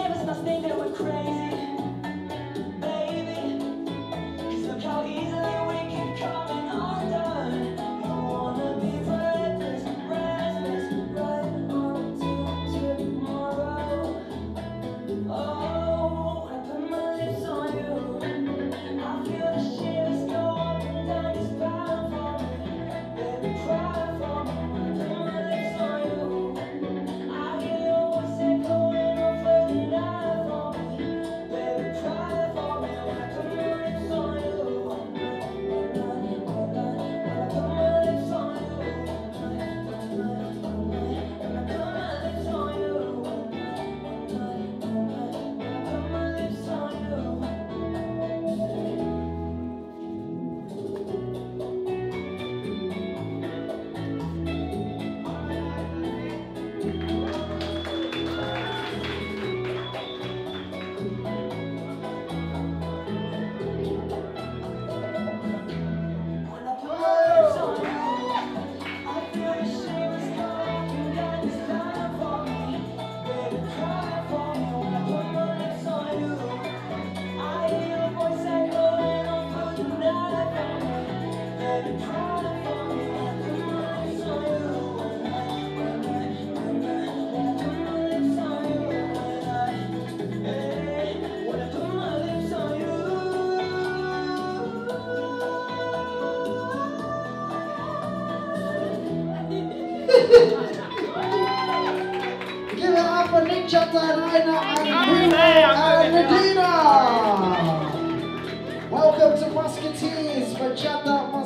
shivers must think that we're crazy, baby. 'Cause look how easily we keep coming undone. You wanna be reckless, restless, right on to tomorrow. Oh, when I put my lips on you, I feel the shivers go up and down your spine for me. Baby, cry for me when I put my lips on you. I hear your voice echoing over the night for me. Baby, cry for me when I put my lips on you. When I put my lips on you. When I put my lips on you. Give it up for Nick Chata, Raina, and Medina. Welcome to Musketeers for Chata.